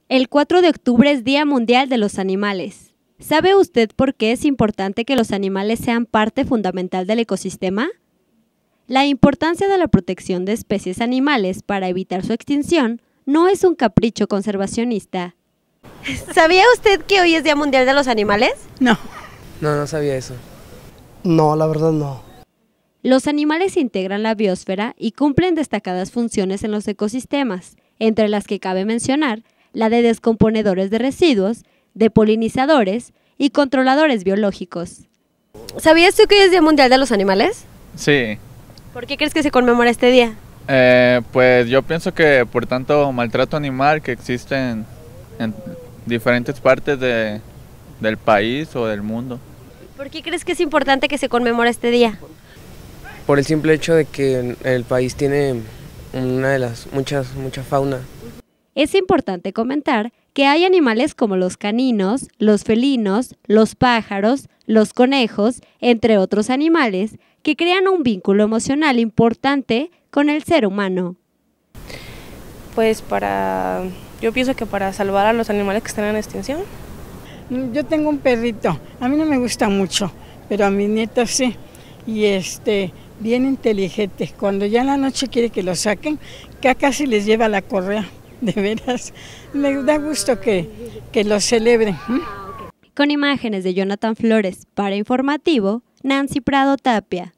El 4 de octubre es Día Mundial de los Animales. ¿Sabe usted por qué es importante que los animales sean parte fundamental del ecosistema? La importancia de la protección de especies animales para evitar su extinción no es un capricho conservacionista. ¿Sabía usted que hoy es Día Mundial de los Animales? No. No sabía eso. No, la verdad no. Los animales integran la biosfera y cumplen destacadas funciones en los ecosistemas, entre las que cabe mencionar la de descomponedores de residuos, de polinizadores y controladores biológicos. ¿Sabías tú que hoy es Día Mundial de los Animales? Sí. ¿Por qué crees que se conmemora este día? Pues yo pienso que por tanto maltrato animal que existe en diferentes partes del país o del mundo. ¿Por qué crees que es importante que se conmemore este día? Por el simple hecho de que el país tiene una de las mucha fauna. Es importante comentar que hay animales como los caninos, los felinos, los pájaros, los conejos, entre otros animales, que crean un vínculo emocional importante con el ser humano. Pues yo pienso que para salvar a los animales que están en extinción. Yo tengo un perrito, a mí no me gusta mucho, pero a mis nietos sí, y bien inteligente. Cuando ya en la noche quiere que lo saquen, que casi les lleva la correa, de veras. Me da gusto que lo celebren. Con imágenes de Jonathan Flores, para Informativo, Nancy Prado Tapia.